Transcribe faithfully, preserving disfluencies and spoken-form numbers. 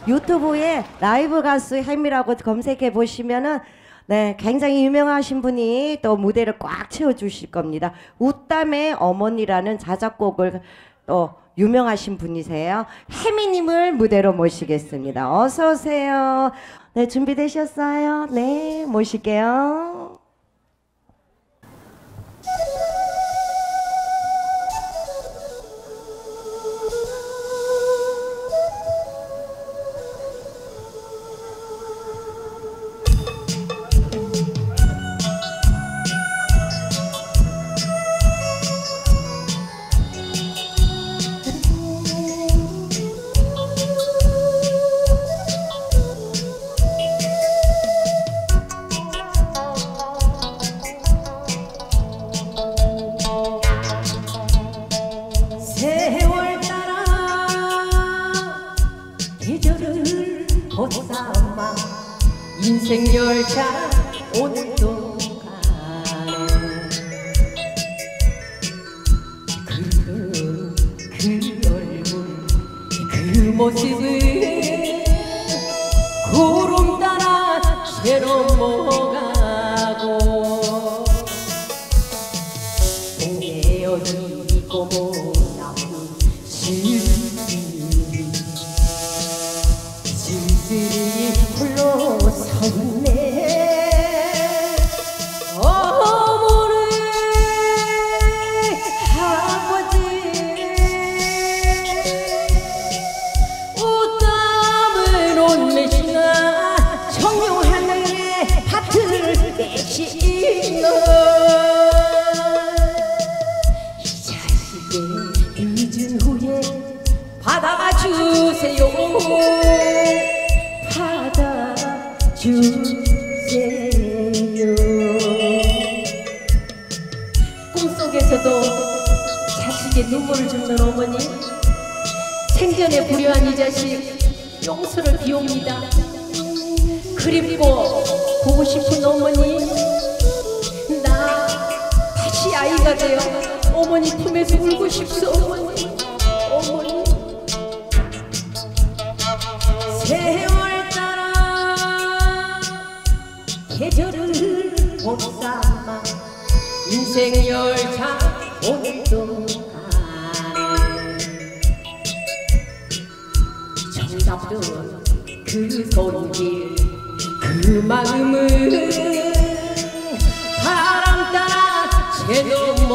유튜브에 라이브 가수 햄이라고 검색해 보시면은 네, 굉장히 유명하신 분이 또 무대를 꽉 채워주실 겁니다. 웃담의 어머니라는 자작곡을 또 유명하신 분이세요. 혜미님을 무대로 모시겠습니다. 어서 오세요. 네, 준비되셨어요? 네, 모실게요. 세월 따라 계절을 벗삼아 인생 열차 오늘도 가네. 그, 그 얼굴 그 모습을 구름 따라 새로 넘어가고 동네 어디 고모나무 슬슬이 슬슬이 흘러섰네. 어머니 아버지 웃담을 온내시나 청룡하늘에 밭을 내시나 늦은 후에 받아주세요. 받아주세요. 꿈속에서도 자식의 눈물을 줍는 어머니, 생전에 불효한 이 자식 용서를 비웁니다. 그립고 보고 싶은 어머니, 나 다시 아이가 되어 어머니 품에서 울고 싶소. 어머니, 어머니. 세월 따라 계절을 벗삼아 인생 열차 오늘도 가네. 정답도 그 손길 그 마음은 바람 따라 새도